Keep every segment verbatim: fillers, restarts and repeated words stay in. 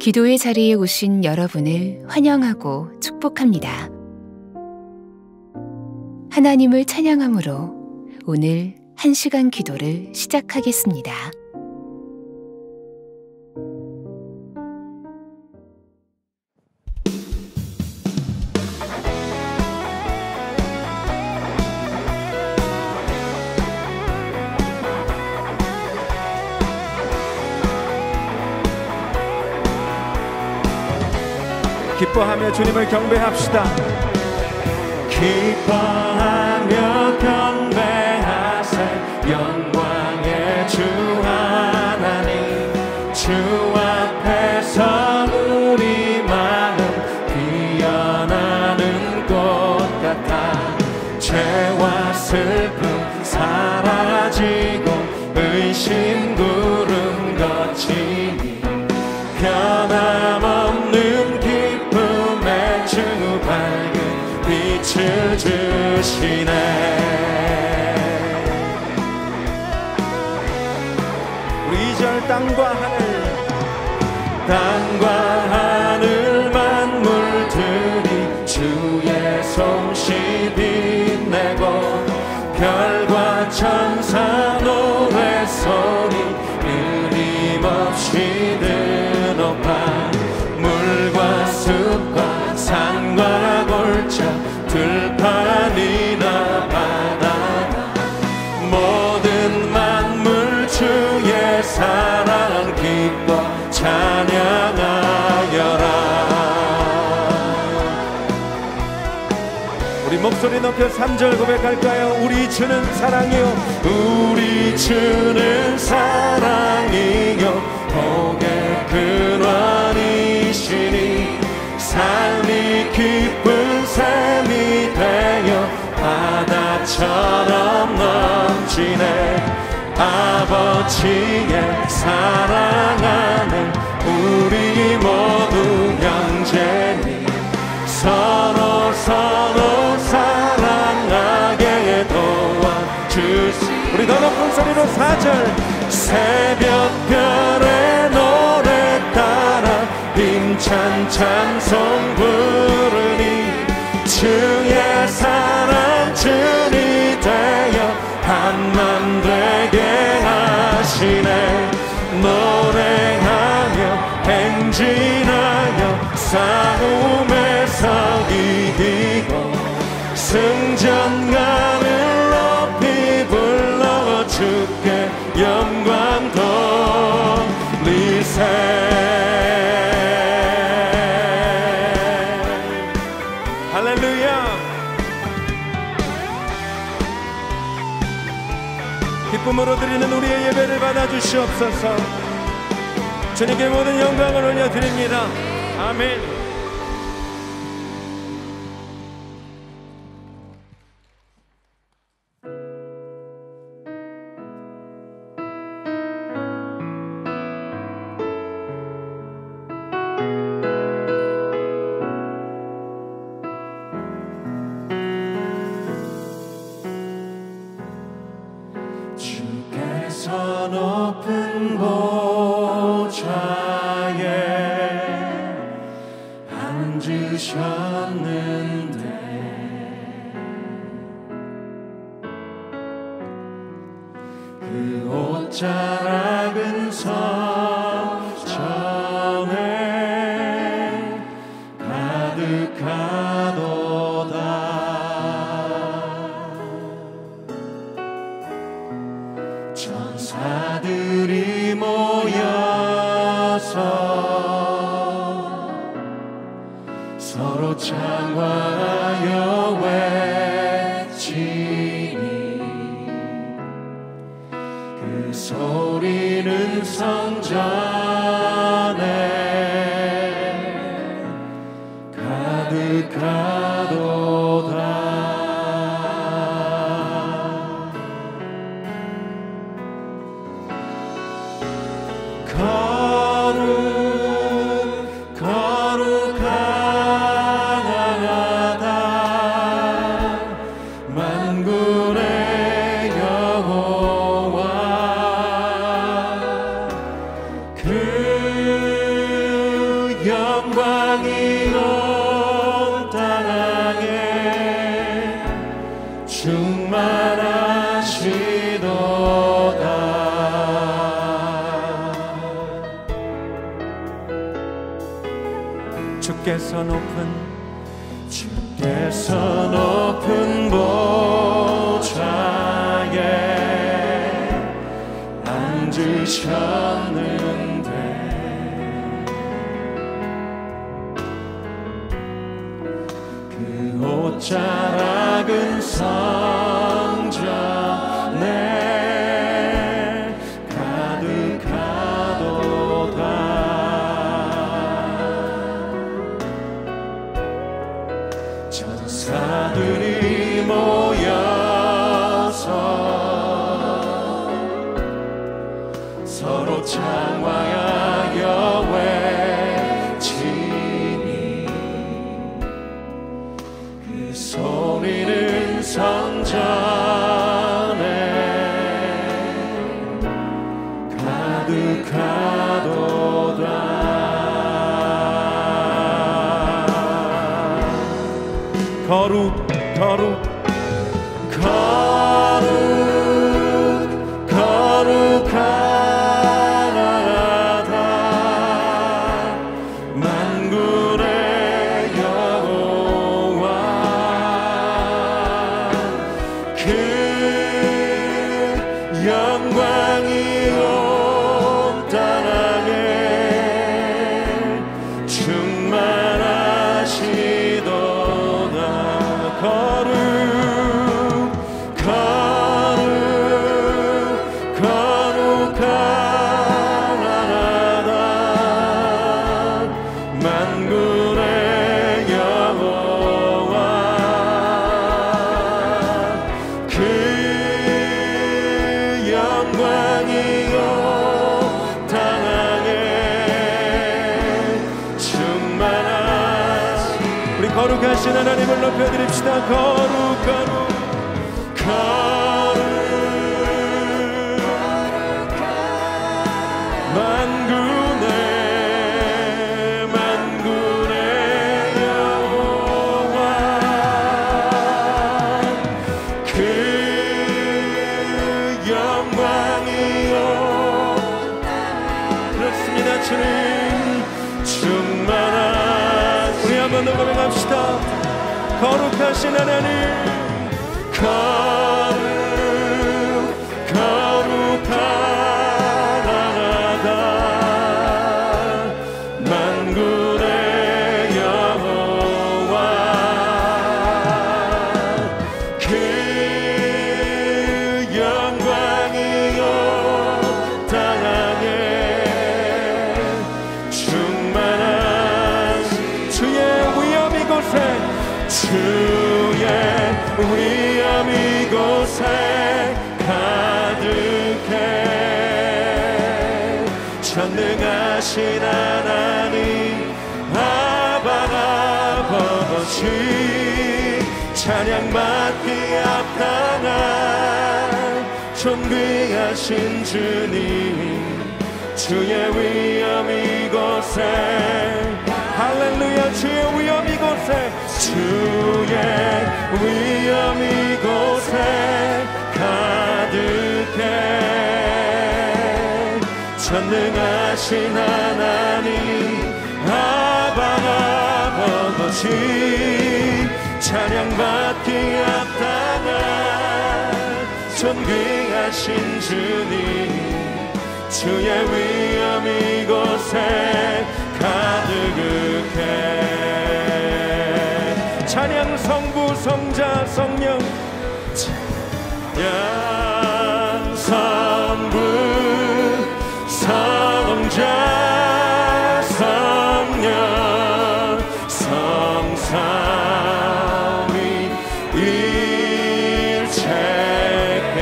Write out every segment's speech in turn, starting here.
기도의 자리에 오신 여러분을 환영하고 축복합니다. 하나님을 찬양함으로 오늘 한 시간 기도를 시작하겠습니다. 기뻐하며 주님을 경배합시다. 기뻐하며 경배하세 영광의 주 하나님, 주 앞에서 우리 마음 피어나는 꽃 같아 죄와 슬픔 사라지고 의심 구름 거치니 변함없는 기쁨의 주 밝은 빛을 주시네. 우리 이절 땅과 하늘, 땅과 하늘 만물들이 주의 솜씨 빛내고 별과 천사 노래소리 끊임없이 드높아 물과 숲과 산과 골짜 들판이나 바다나 모든 만물 주의 사랑 기뻐 찬양하여라. 우리 목소리 높여 삼 절 고백할까요? 우리 주는 사랑이요, 우리 주는 사랑이요 복의 근원이시니 삶이 기쁜 샘이 되어 바다처럼 넘치네. 아버지의 사랑 안에 우리 모두 형제니 서로 서로 사랑하게 도와주시. 우리 더 높은 소리로 사 절. 새벽별의 노래 따라 힘찬 찬송 부르니 주의 사랑 주니 되어 한맘 되게 하시네. 노래하며 행진하여 싸움에서 이기고 승전가를 높이 불러 주께 영광 돌리세. 할렐루야. 기쁨으로 드리는 우리의 예배를 받아주시옵소서. 주님께 모든 영광을 올려드립니다. 아멘. 주께서 높은 보좌에 앉으셨는데 그 옷자락은 성전에 가득하도다. 천사들이 모여서 서로 찬양하여 외치니 그 소리는 성전에 가득하도다. 거룩 거룩하다 만군의 여호와 그 충만하시도다. 주께서 높은 주께서 높은 보좌에 앉으셨는데 그 옷자락은 성전에 가득하도다. 천사들이 모여서 서로 창왕하여 외치니 그 소리는 성전에 가득하도다. 거룩 거룩 거룩 거룩하다 만군의 여호와 그 영광이 온 땅에 충만하시도다. 거룩 거룩 거룩하다 만군의 여호와 그 영광이 온 땅에 충만하시. 우리 거룩하신 하나님을 높여드립시다. 거룩 거룩 거룩 만군의 만군의 여호와 그 영광이 온 그렇습니다. 주님 충만하시. 우리 한번 더 고백합시다. 거룩하신 하나님 거룩 거룩하다 만군의 여호와 그 영광이 온 땅에 충만하시. 주의 위엄 이곳에 주의 위엄 이곳에 가득해. 전능하신 하나님 아바 아버지 찬양받기 합당한 존귀하신 주님 주의 위엄 이곳에 할렐루야. 주의 위엄 이곳에 주의 위엄 이곳에 가득해. 전능하신 하나님 아바 아버지 찬양받기 합당한 존귀하신 주님 주의 위엄 이곳에 가득해. 찬양 성부 성자 성령 찬양 성부 성자 성령 성삼위 일체께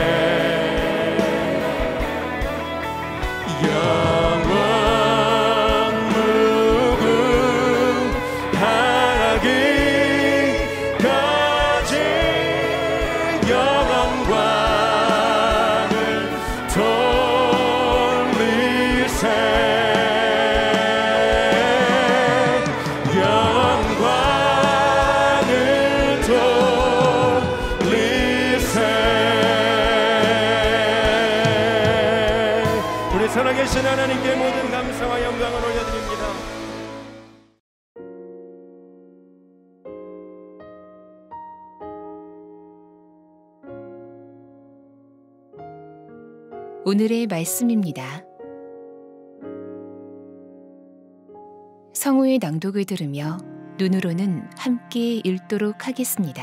영원 무궁하기까지 영광을 돌리세. 영광을 돌리세. 살아계신 하나님께 모든 감사와 영광을 올려드립니다. 오늘의 말씀입니다. 성우의 낭독을 들으며 눈으로는 함께 읽도록 하겠습니다.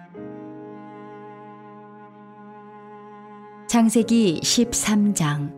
창세기 십삼 장.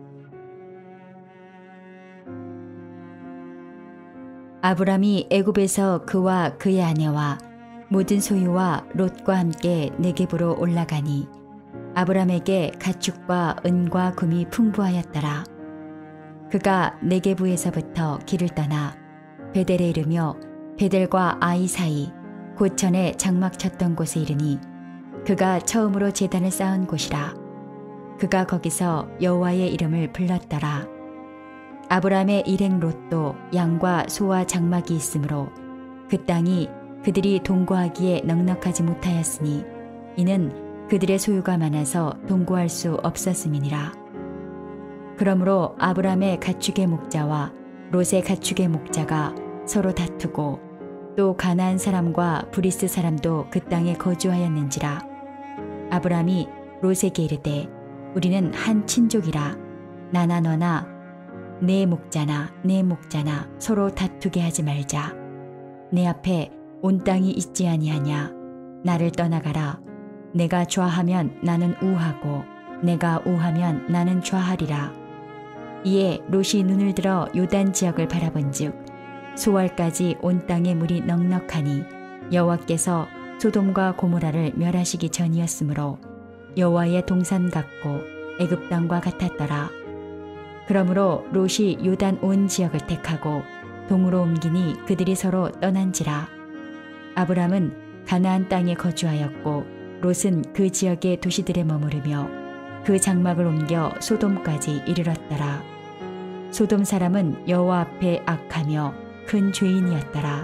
아브람이 애굽에서 그와 그의 아내와 모든 소유와 롯과 함께 네겝으로 올라가니 아브람에게 가축과 은과 금이 풍부하였더라. 그가 네겝에서부터 길을 떠나 베델에 이르며 베델과 아이 사이 고천에 장막 쳤던 곳에 이르니 그가 처음으로 제단을 쌓은 곳이라. 그가 거기서 여호와의 이름을 불렀더라. 아브람의 일행 롯도 양과 소와 장막이 있으므로 그 땅이 그들이 동거하기에 넉넉하지 못하였으니 이는 그들의 소유가 많아서 동거할 수 없었음이니라. 그러므로 아브람의 가축의 목자와 롯의 가축의 목자가 서로 다투고 또 가나안 사람과 브리스 사람도 그 땅에 거주하였는지라. 아브람이 롯에게 이르되 우리는 한 친족이라. 나나 너나 내 목자나 내 목자나 서로 다투게 하지 말자. 내 앞에 온 땅이 있지 아니하냐. 나를 떠나가라. 내가 좌하면 나는 우하고 내가 우하면 나는 좌하리라. 이에 롯이 눈을 들어 요단 지역을 바라본즉 소알까지 온 땅의 물이 넉넉하니 여호와께서 소돔과 고모라를 멸하시기 전이었으므로 여호와의 동산 같고 애굽 땅과 같았더라. 그러므로 롯이 요단 온 지역을 택하고 동으로 옮기니 그들이 서로 떠난지라. 아브람은 가나안 땅에 거주하였고 롯은 그 지역의 도시들에 머무르며 그 장막을 옮겨 소돔까지 이르렀더라. 소돔 사람은 여호와 앞에 악하며 큰 죄인이었더라.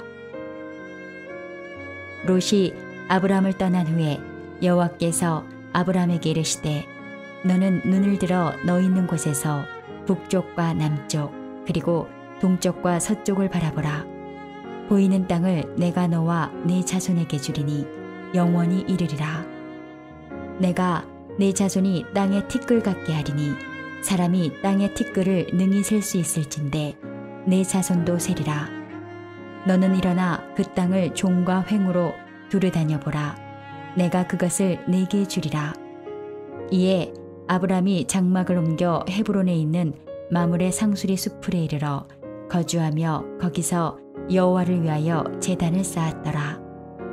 롯이 아브람을 떠난 후에 여호와께서 아브람에게 이르시되 너는 눈을 들어 너 있는 곳에서 북쪽과 남쪽 그리고 동쪽과 서쪽을 바라보라. 보이는 땅을 내가 너와 네 자손에게 주리니 영원히 이르리라. 내가 네 자손이 땅의 티끌 같게 하리니 사람이 땅의 티끌을 능히 셀 수 있을진데 네 자손도 세리라. 너는 일어나 그 땅을 종과 횡으로 두루다녀 보라. 내가 그것을 네게 주리라. 이에 아브람이 장막을 옮겨 헤브론에 있는 마므레 상수리 숲풀에 이르러 거주하며 거기서 여호와를 위하여 제단을 쌓았더라.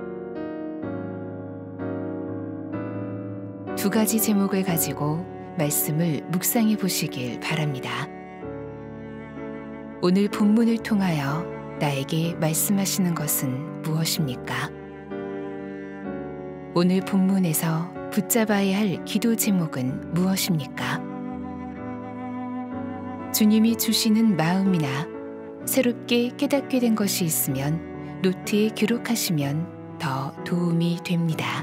두 가지 제목을 가지고 말씀을 묵상해 보시길 바랍니다. 오늘 본문을 통하여 나에게 말씀하시는 것은 무엇입니까? 오늘 본문에서 붙잡아야 할 기도 제목은 무엇입니까? 주님이 주시는 마음이나 새롭게 깨닫게 된 것이 있으면 노트에 기록하시면 더 도움이 됩니다.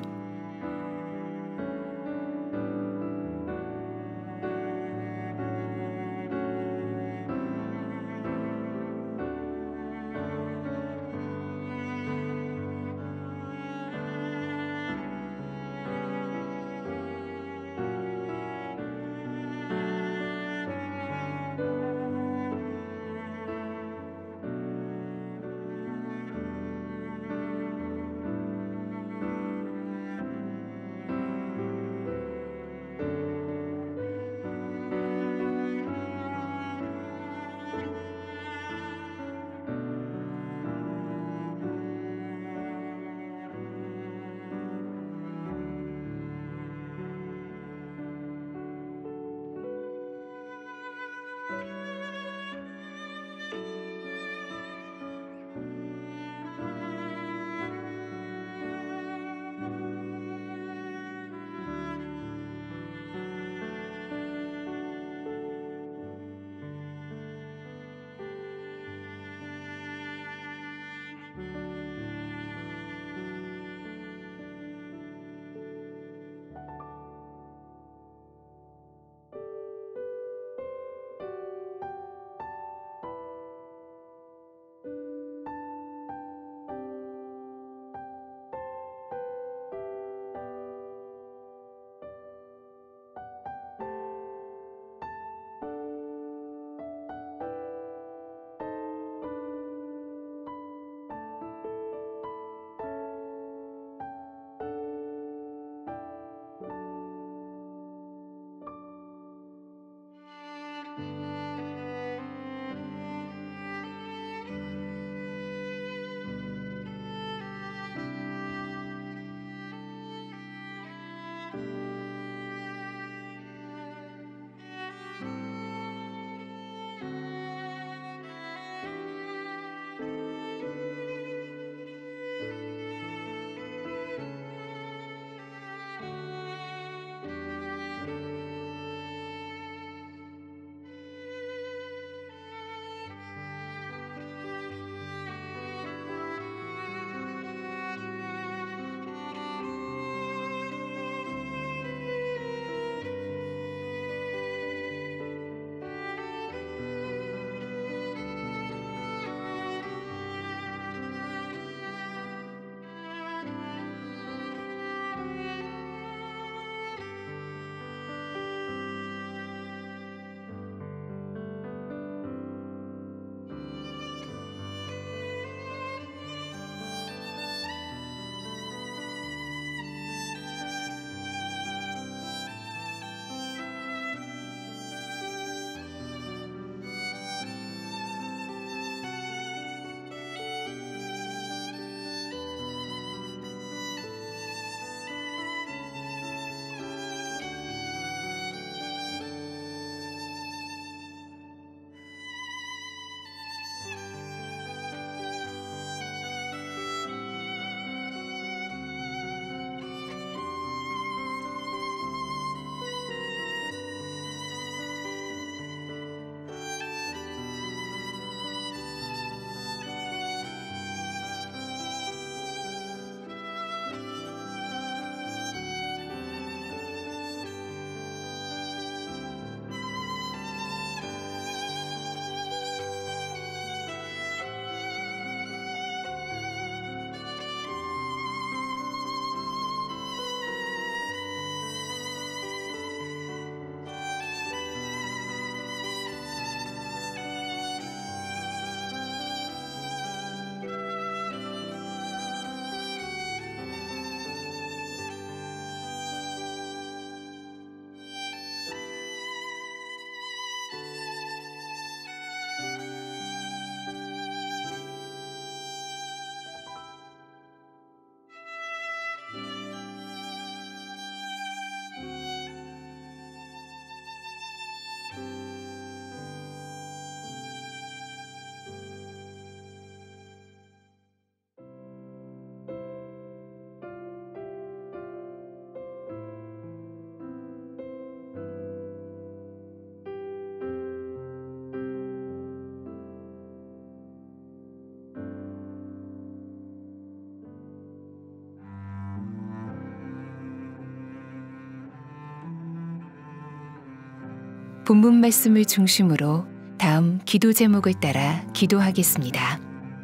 본문 말씀을 중심으로 다음 기도 제목을 따라 기도하겠습니다.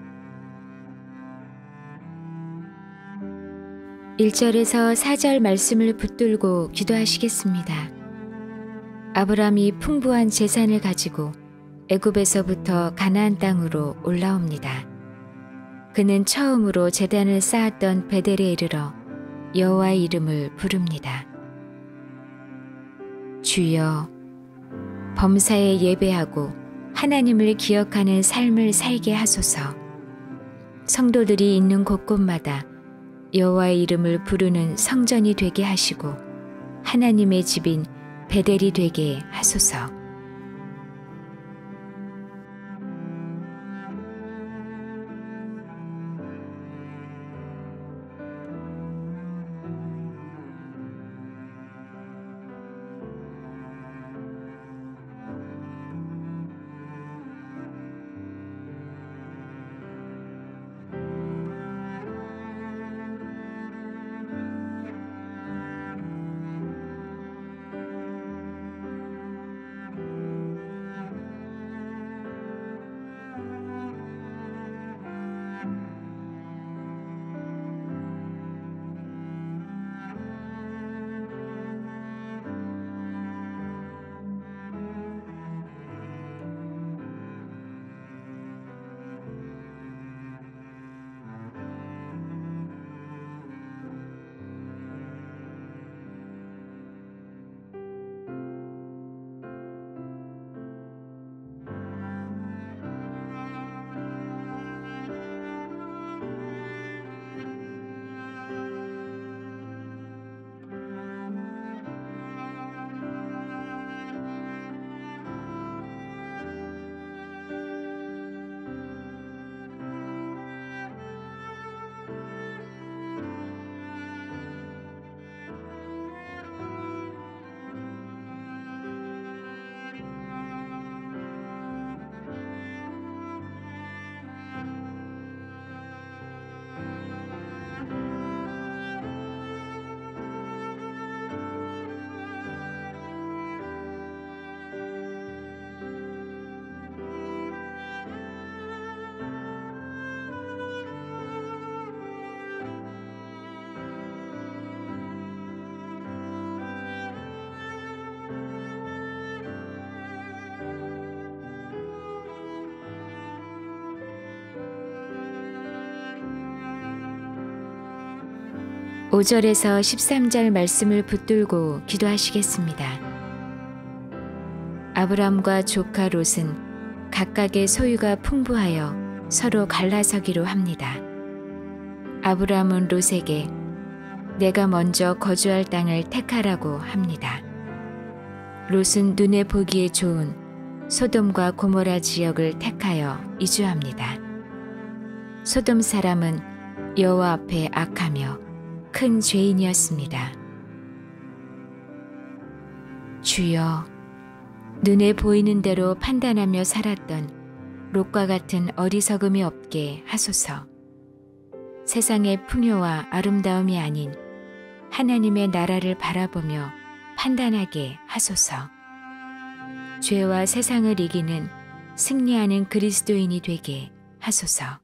일 절에서 사 절 말씀을 붙들고 기도하시겠습니다. 아브라함이 풍부한 재산을 가지고 애굽에서부터 가나안 땅으로 올라옵니다. 그는 처음으로 제단을 쌓았던 베델에 이르러 여호와의 이름을 부릅니다. 주여, 범사에 예배하고 하나님을 기억하는 삶을 살게 하소서. 성도들이 있는 곳곳마다 여호와의 이름을 부르는 성전이 되게 하시고 하나님의 집인 베델이 되게 하소서. 오 절에서 십삼 절 말씀을 붙들고 기도하시겠습니다. 아브람과 조카 롯은 각각의 소유가 풍부하여 서로 갈라서기로 합니다. 아브람은 롯에게 내가 먼저 거주할 땅을 택하라고 합니다. 롯은 눈에 보기에 좋은 소돔과 고모라 지역을 택하여 이주합니다. 소돔 사람은 여호와 앞에 악하며 큰 죄인이었습니다. 주여, 눈에 보이는 대로 판단하며 살았던 롯과 같은 어리석음이 없게 하소서. 세상의 풍요와 아름다움이 아닌 하나님의 나라를 바라보며 판단하게 하소서. 죄와 세상을 이기는 승리하는 그리스도인이 되게 하소서.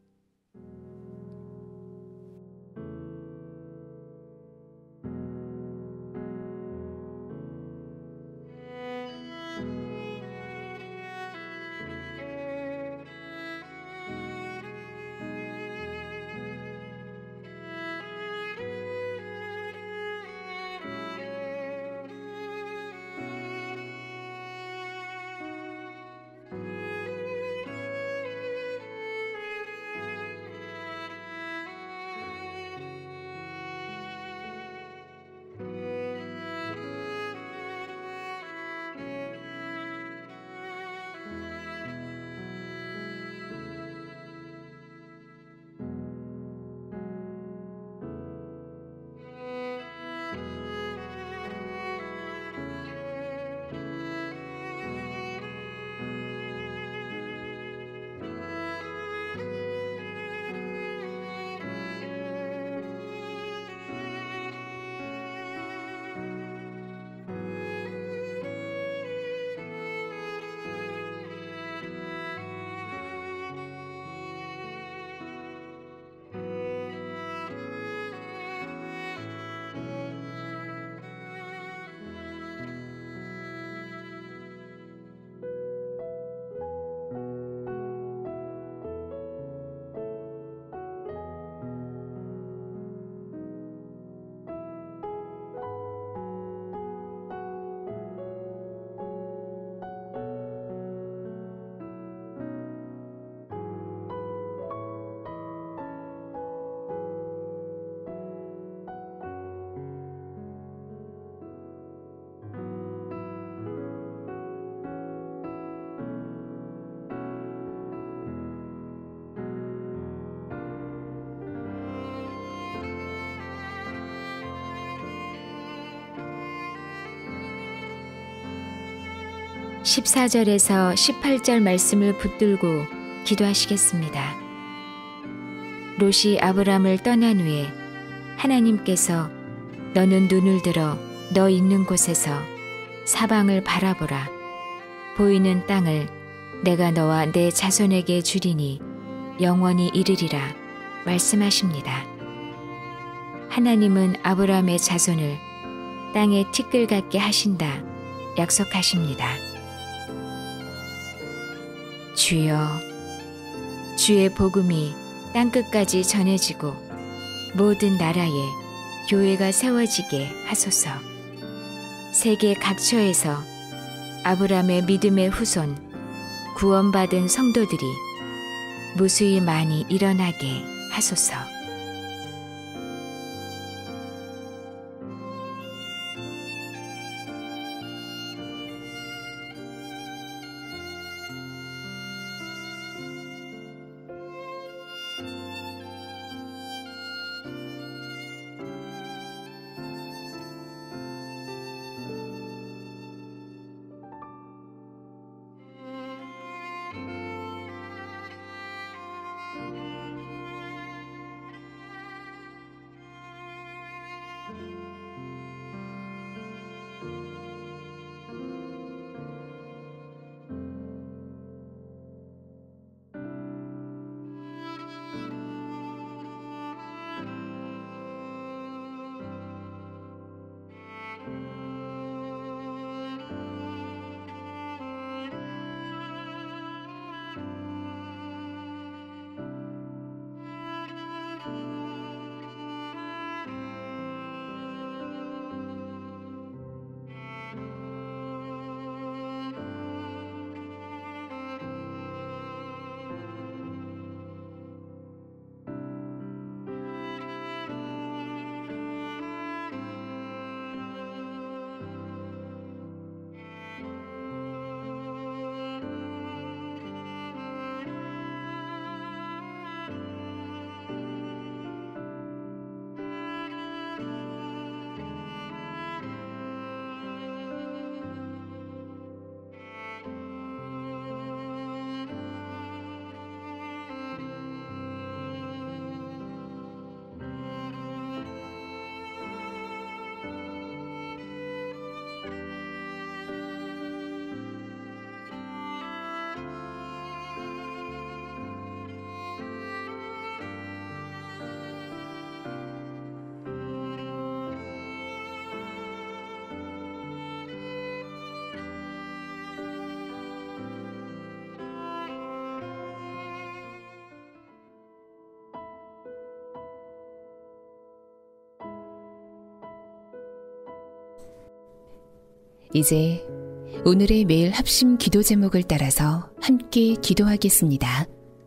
십사 절에서 십팔 절 말씀을 붙들고 기도하시겠습니다. 롯이 아브람을 떠난 후에 하나님께서 너는 눈을 들어 너 있는 곳에서 사방을 바라보라. 보이는 땅을 내가 너와 내 자손에게 주리니 영원히 이르리라 말씀하십니다. 하나님은 아브람의 자손을 땅에 티끌 같게 하신다 약속하십니다. 주여, 주의 복음이 땅끝까지 전해지고 모든 나라에 교회가 세워지게 하소서. 세계 각처에서 아브람의 믿음의 후손, 구원받은 성도들이 무수히 많이 일어나게 하소서. 이제 오늘의 매일 합심 기도 제목을 따라서 함께 기도하겠습니다.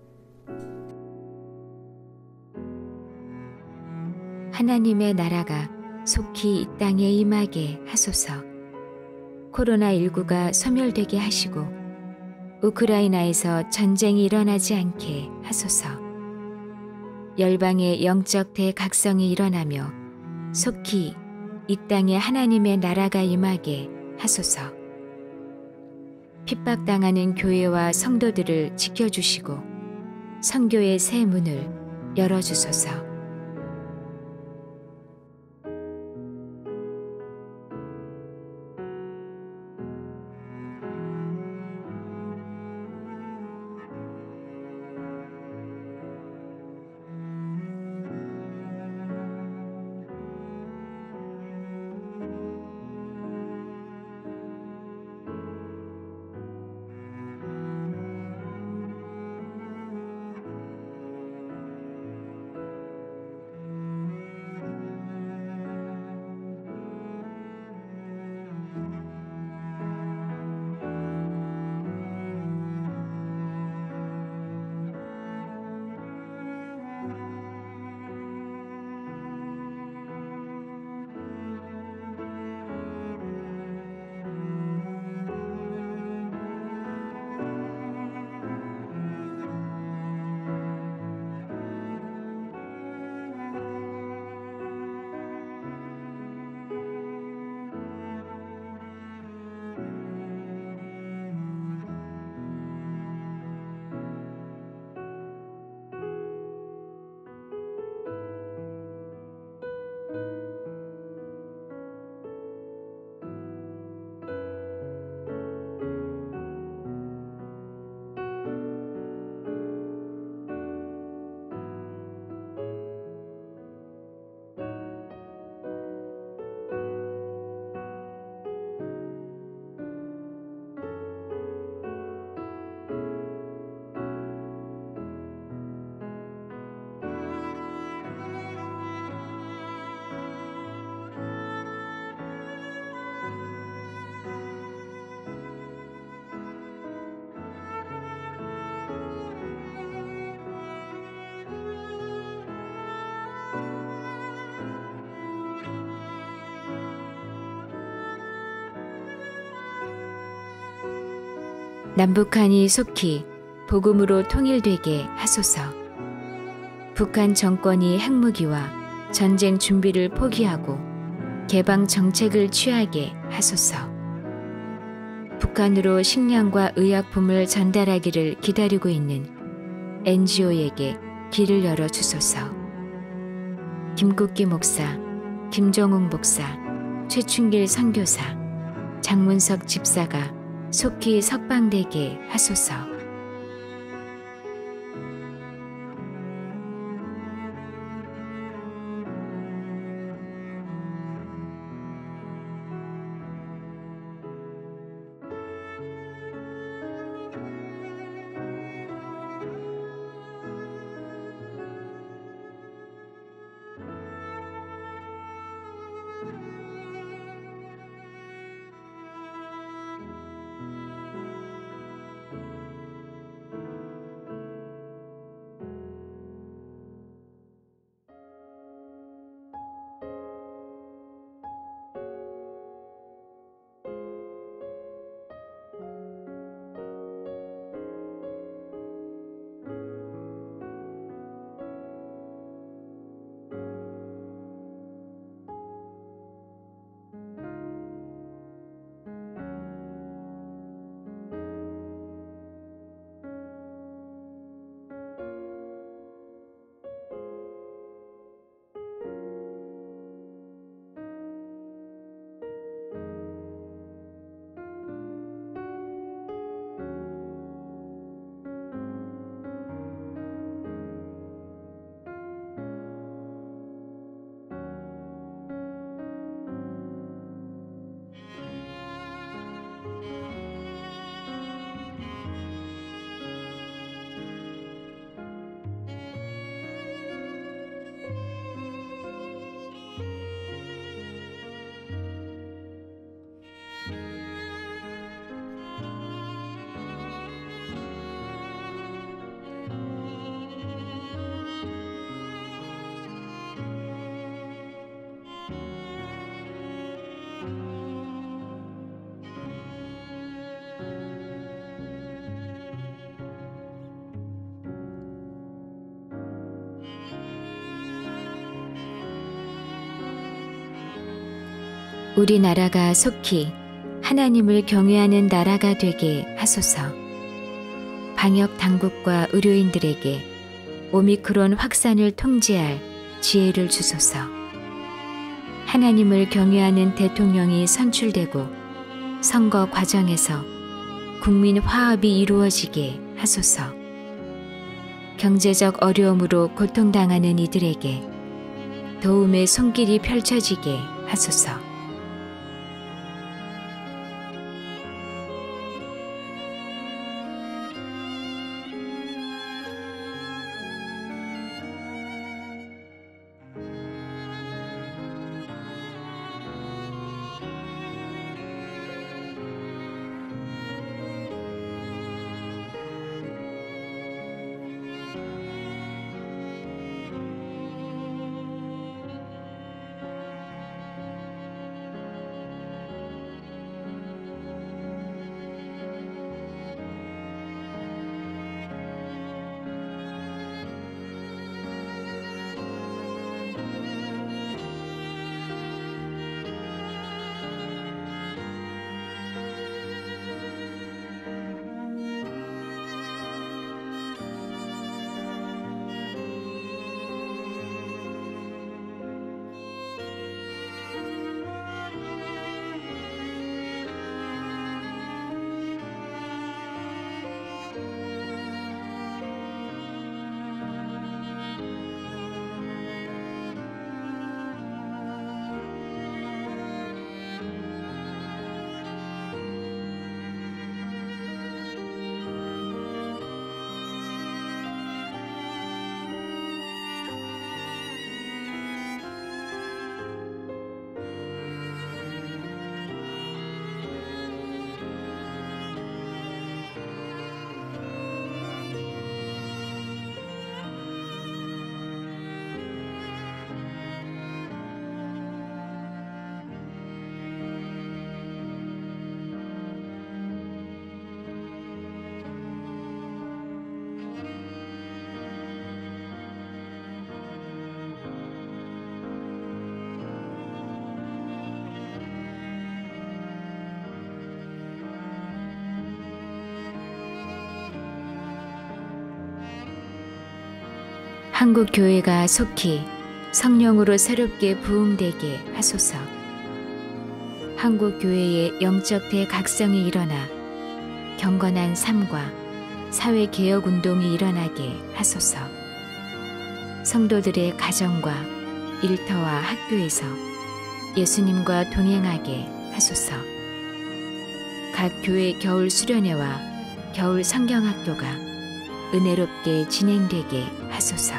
하나님의 나라가 속히 이 땅에 임하게 하소서. 코로나십구가 소멸되게 하시고 우크라이나에서 전쟁이 일어나지 않게 하소서. 열방의 영적 대각성이 일어나며 속히 이 땅에 하나님의 나라가 임하게 하소서. 핍박당하는 교회와 성도들을 지켜주시고 선교의 새 문을 열어주소서. 남북한이 속히 복음으로 통일되게 하소서. 북한 정권이 핵무기와 전쟁 준비를 포기하고 개방 정책을 취하게 하소서. 북한으로 식량과 의약품을 전달하기를 기다리고 있는 엔지오에게 길을 열어 주소서. 김국기 목사, 김정웅 목사, 최춘길 선교사, 장문석 집사가 속히 석방되게 하소서. 우리나라가 속히 하나님을 경외하는 나라가 되게 하소서. 방역 당국과 의료인들에게 오미크론 확산을 통제할 지혜를 주소서. 하나님을 경외하는 대통령이 선출되고 선거 과정에서 국민 화합이 이루어지게 하소서. 경제적 어려움으로 고통당하는 이들에게 도움의 손길이 펼쳐지게 하소서. 한국 교회가 속히 성령으로 새롭게 부흥되게 하소서. 한국 교회의 영적 대각성이 일어나 경건한 삶과 사회 개혁 운동이 일어나게 하소서. 성도들의 가정과 일터와 학교에서 예수님과 동행하게 하소서. 각 교회 겨울 수련회와 겨울 성경학교가 은혜롭게 진행되게 하소서.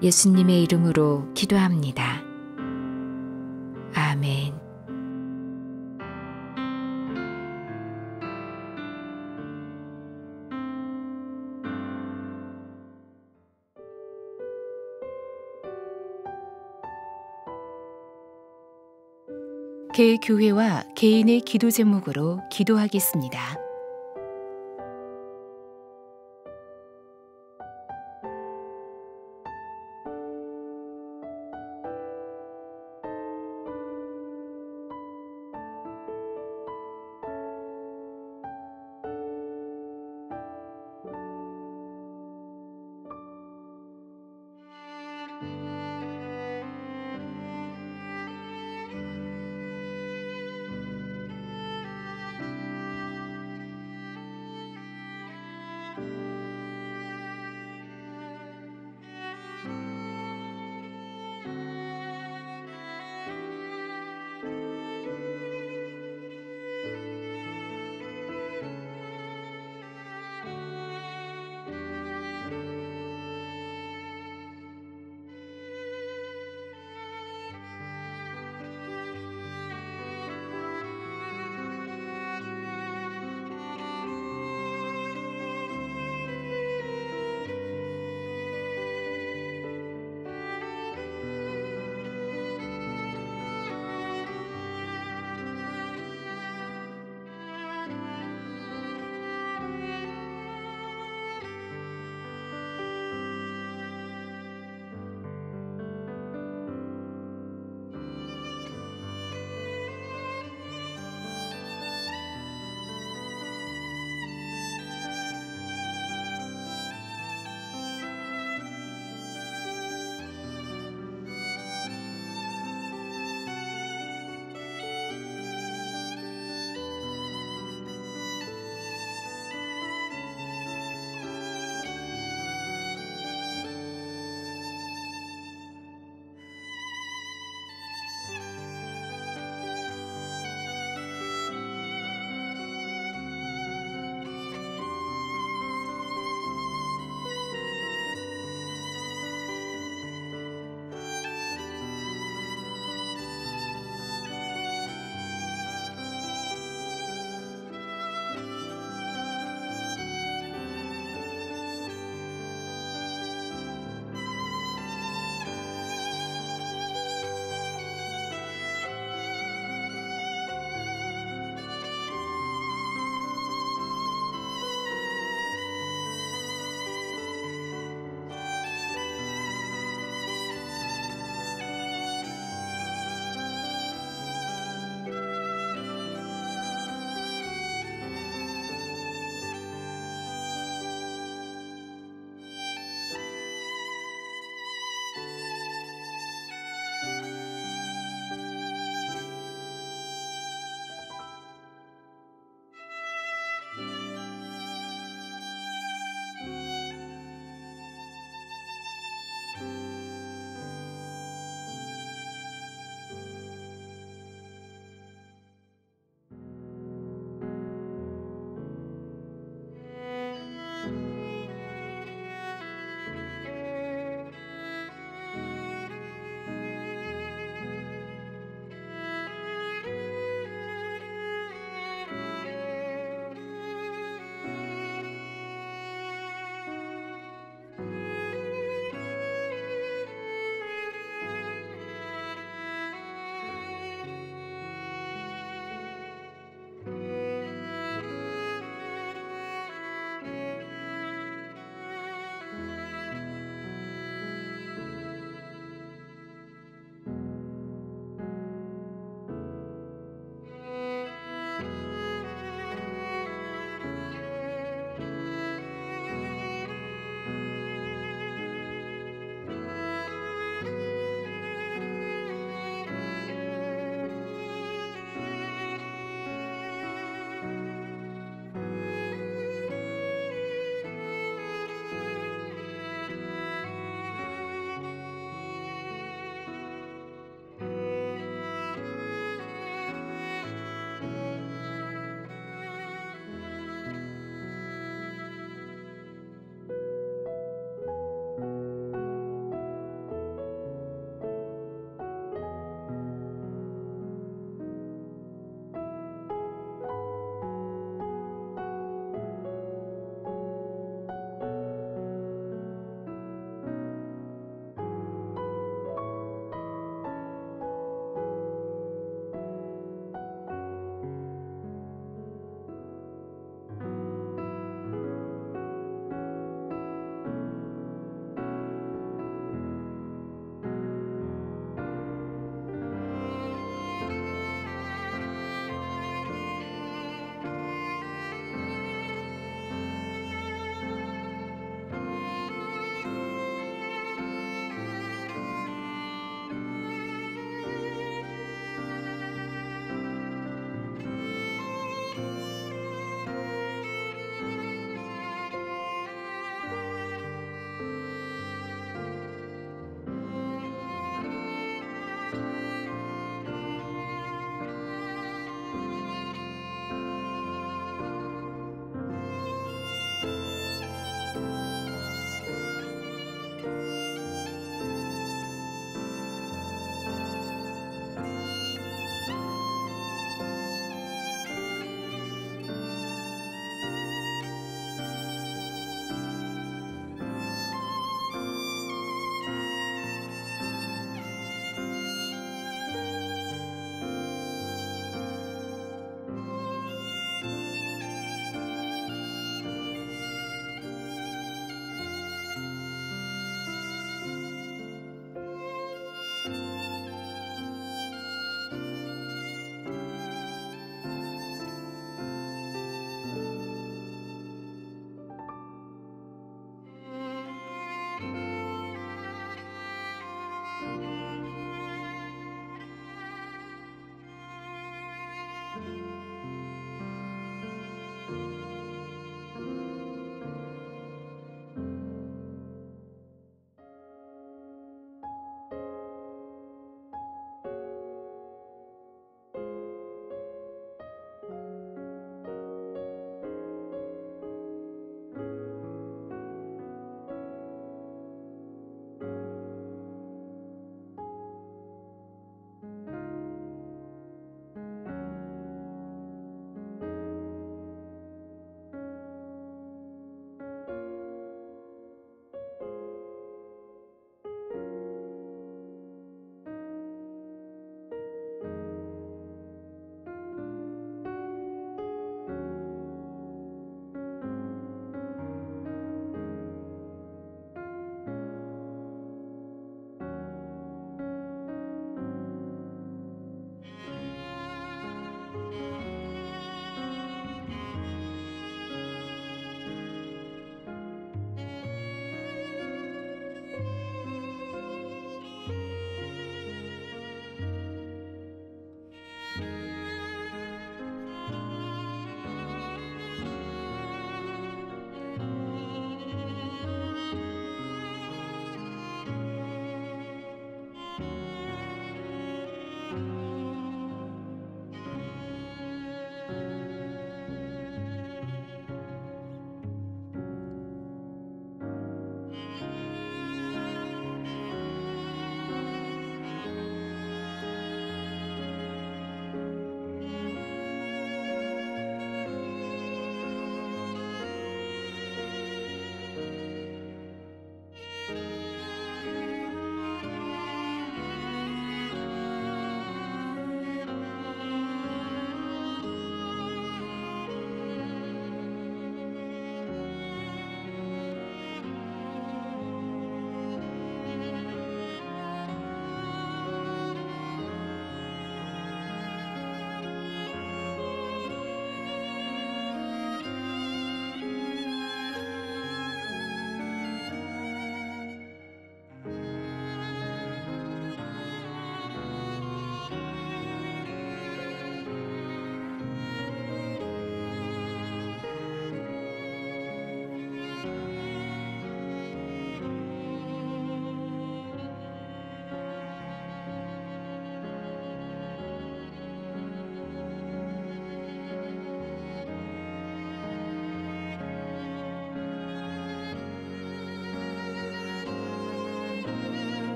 예수님의 이름으로 기도합니다. 아멘. 개교회와 개인의 기도 제목으로 기도하겠습니다.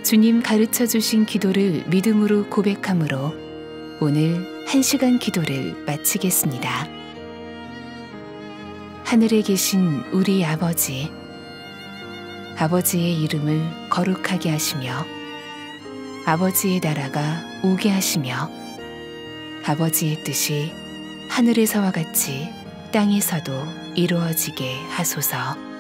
주님 가르쳐 주신 기도를 믿음으로 고백함으로 오늘 한 시간 기도를 마치겠습니다. 하늘에 계신 우리 아버지, 아버지의 이름을 거룩하게 하시며 아버지의 나라가 오게 하시며 아버지의 뜻이 하늘에서와 같이 땅에서도 이루어지게 하소서.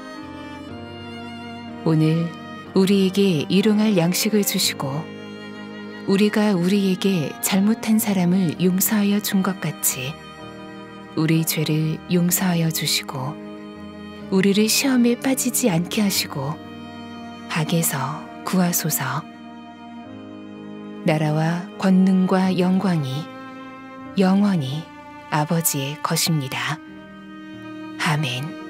오늘 우리에게 일용할 양식을 주시고 우리가 우리에게 잘못한 사람을 용서하여 준 것 같이 우리 죄를 용서하여 주시고 우리를 시험에 빠지지 않게 하시고 악에서 구하소서. 나라와 권능과 영광이 영원히 아버지의 것입니다. 아멘.